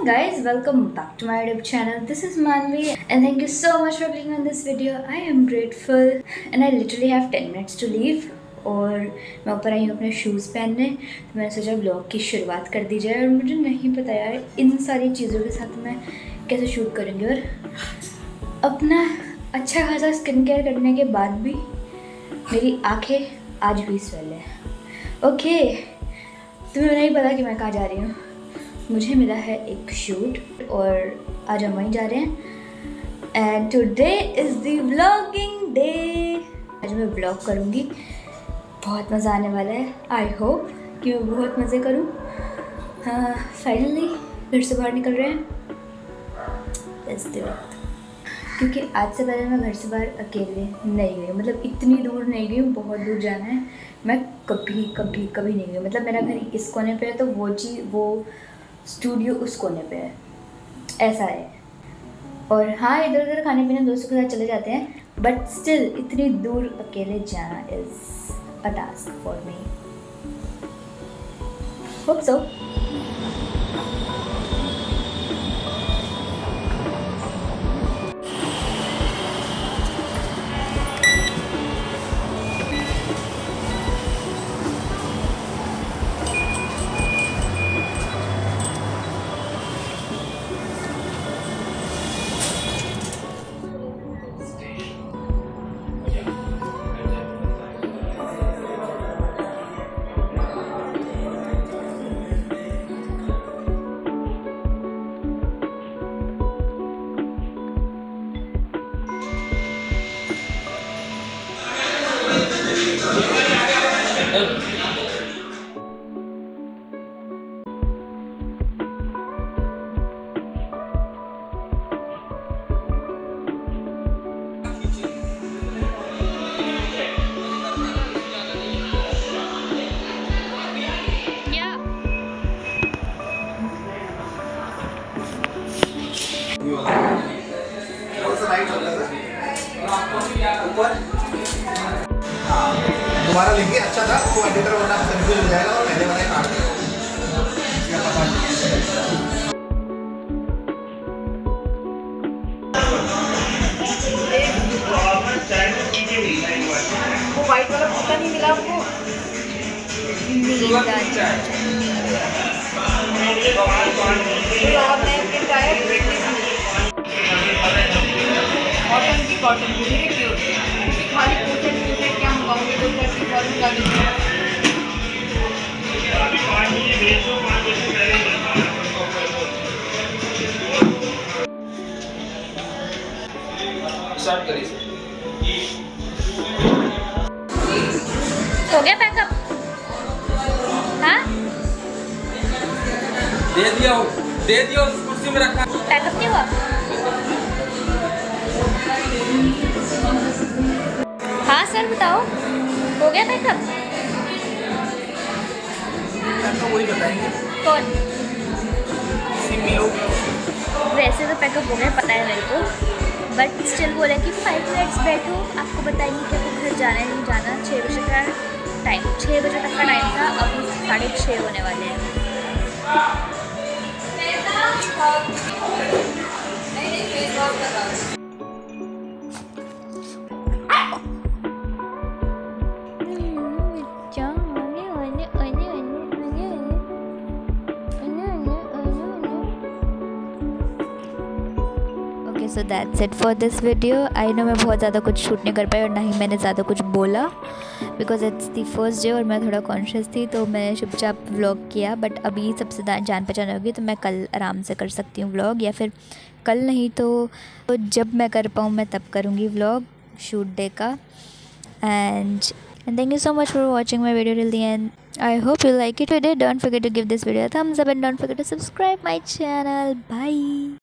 guys, welcome back to my YouTube channel. This is Manvi and thank you so much for clicking on this video. I am grateful and I literally have 10 minutes to leave और मैं ऊपर आई हूँ अपने shoes पहनने। तो मैंने सोचा blog की शुरुआत कर दी जाए और मुझे नहीं पता यार इन सारी चीज़ों के साथ मैं कैसे शूट करूँगी। और अपना अच्छा खासा स्किन केयर करने के बाद भी मेरी आँखें आज भी स्वेल है। ओके, तुम्हें नहीं पता कि मैं कहाँ जा रही हूँ। मुझे मिला है एक शूट और आज हम वहीं जा रहे हैं and today is the vlogging day. आज मैं व्लॉग करूँगी, बहुत मज़ा आने वाला है। आई होप कि मैं बहुत मज़े करूँ। हाँ, फाइनली घर से बाहर निकल रहे हैं इस वक्त, क्योंकि आज से पहले मैं घर से बाहर अकेले नहीं गई। मतलब इतनी दूर नहीं गई हूँ, बहुत दूर जाना है। मैं कभी नहीं गई। मतलब मेरा घर इस कोने पे है तो वो स्टूडियो उस कोने पे है, ऐसा है। और हाँ, इधर उधर खाने पीने दोस्तों के साथ चले जाते हैं, बट स्टिल इतनी दूर अकेले जाना is a task for me. Hope so. तुम्हारा लिंक ही अच्छा था, वो एडिटर वाला कंफ्यूज हो जाएगा और पहले वाला काट देगा। वो वाइट वाला कुत्ता नहीं मिला आपको? कॉटन की मेरे क्यूट खाली पूछे क्या मंगाऊंगी तो करती फॉर्म लगा दूंगी। स्टार्ट करिए। हो गया पैकअप? हाँ, दे दिया उस कुर्सी में रखा। पैकअप नहीं हुआ? हाँ सर बताओ, हो गया पैकअप? तो वही बताएंगे। कौन? सीपीयू। वैसे तो पैकअप हो गया, पता है मेरे को, बट स्टिल बोला कि 5 मिनट्स बैठो, आपको बताएंगे कि आपको घर जाना है नहीं जाना। 6 बजे का टाइम, 6 बजे तक का टाइम था, अभी 6:30 होने वाले हैं। So that's it for this video. I know मैं बहुत ज़्यादा कुछ शूट नहीं कर पाई और ना ही मैंने ज़्यादा कुछ बोला, because it's the first day और मैं थोड़ा कॉन्शियस थी तो मैंने चुपचाप व्लॉग किया। बट अभी सबसे जान पहचान होगी तो मैं कल आराम से कर सकती हूँ व्लॉग, या फिर कल नहीं तो जब मैं कर पाऊँ मैं तब करूँगी व्लॉग शूट डे का। And thank you so much for watching my video till the end. I hope you like it. If you did, don't forget to give this video a thumbs up and don't forget to subscribe my channel. Bye.